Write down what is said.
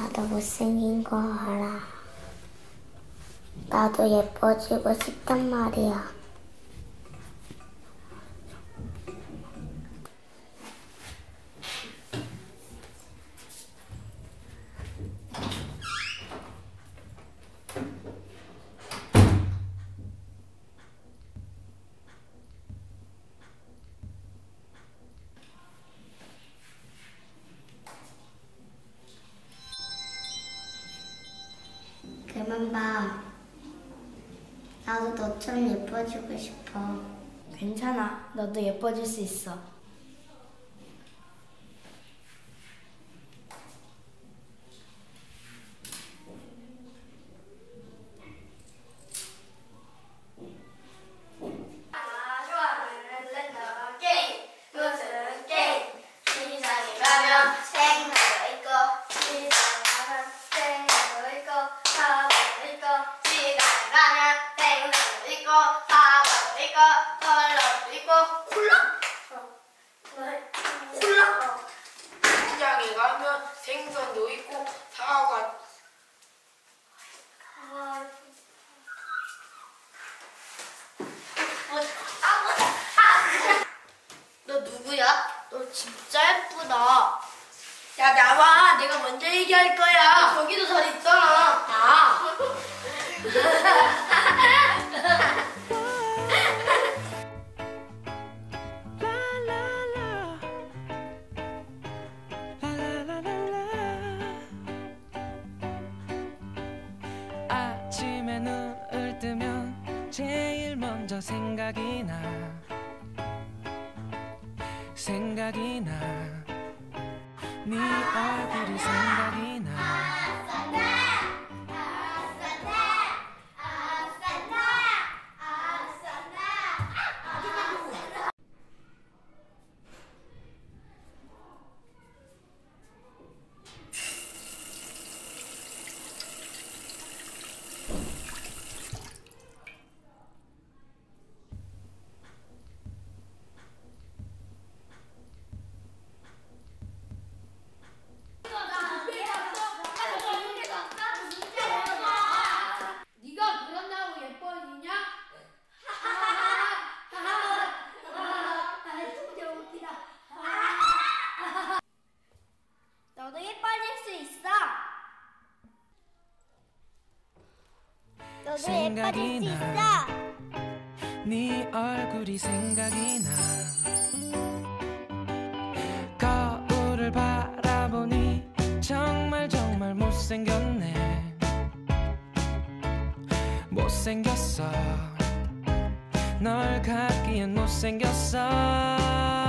나도 못생긴 거 알아. 나도 예뻐지고 싶단 말이야. 그만 봐. 나도 너처럼 예뻐지고 싶어. 괜찮아. 너도 예뻐질 수 있어. 시장에 가면 생선도 있고 사과. 너 누구야? 너 진짜 예쁘다. 야 나와. 내가 먼저 얘기할 거야. 저기도 잘 있잖아. 아. 아침에 눈을 뜨면 제일 먼저 생각이 나 네 얼굴이 생각이 나 너도 예뻐질 수 있어. 너도 예뻐질 수 있어. 네 얼굴이 생각이 나 거울을 바라보니 정말 못생겼네 못생겼어 널 갖기엔 못생겼어